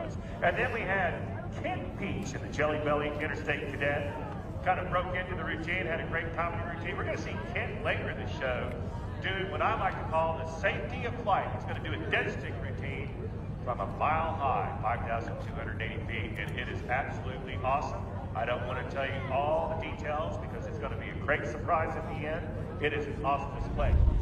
us. And then we had Kent Peach in the Jelly Belly Interstate Cadet. Kind of broke into the routine, had a great time in the routine. We're going to see Kent later in the show do what I like to call the safety of flight. He's going to do a dead stick routine from a mile high, 5,280 feet, and it is absolutely awesome. I don't want to tell you all the details because it's going to be a great surprise at the end. It is an awesome display.